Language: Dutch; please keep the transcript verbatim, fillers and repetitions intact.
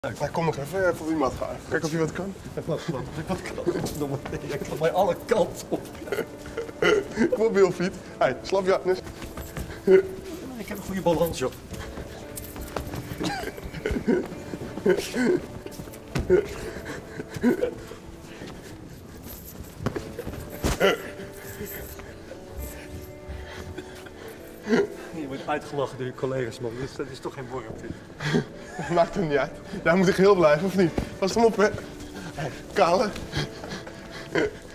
Maar kom nog even, even op die mat gaan. Kijk of je wat kan. Wat kan? Wat kan? Ik kan bij alle kanten op. Kom op, Wilfried. Hey, slap je Agnes. Ik heb een goede balans, joh. Je wordt uitgelachen door je collega's, man. Dus dat is toch geen worm, dit. Maakt hem niet uit. Jij moet er geheel blijven, of niet? Pas hem op, hè. Hey, Kale.